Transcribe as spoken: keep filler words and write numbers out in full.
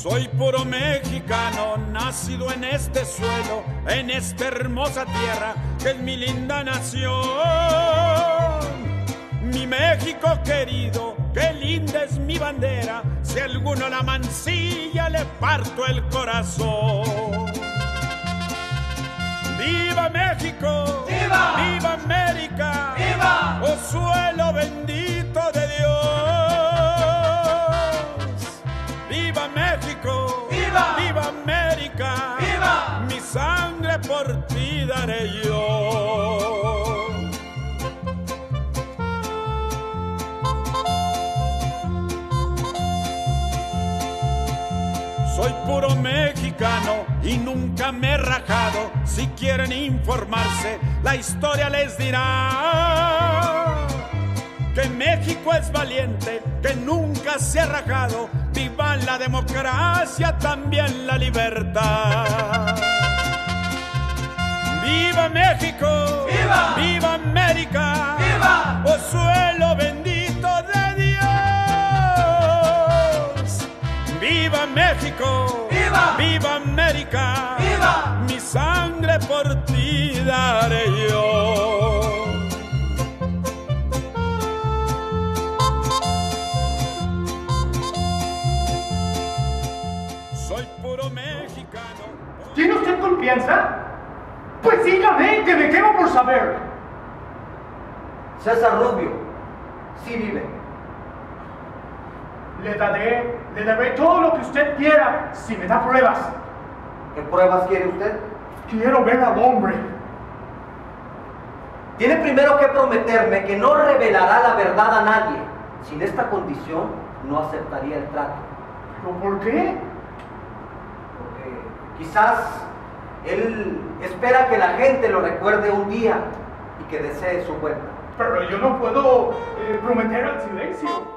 Soy puro mexicano, nacido en este suelo, en esta hermosa tierra que es mi linda nación. Mi México querido, qué linda es mi bandera, si alguno la mancilla le parto el corazón. ¡Viva México! ¡Viva! ¡Viva América! ¡Viva! ¡Oh suelo bendito de Dios! ¡Viva México! ¡Viva! ¡Viva América! ¡Viva! Mi sangre por ti daré yo. Soy puro mexicano y nunca me he rajado. Si quieren informarse, la historia les dirá que México es valiente, que nunca se ha rajado. Viva la democracia, también la libertad. ¡Viva México! ¡Viva! ¡Viva América! ¡Viva! ¡Oh suelo bendito de Dios! ¡Viva México! ¡Viva! ¡Viva América! ¡Viva! Mi sangre por ti daré yo. Soy puro mexicano. ¿Tiene usted confianza? Pues dígame, que me quemo por saber. César Rubio, sí vive. Le daré, le daré todo lo que usted quiera si me da pruebas. ¿Qué pruebas quiere usted? Quiero ver al hombre. Tiene primero que prometerme que no revelará la verdad a nadie. Sin esta condición, no aceptaría el trato. ¿Pero por qué? Porque quizás él espera que la gente lo recuerde un día y que desee su vuelta. Pero yo no puedo eh, prometer el silencio.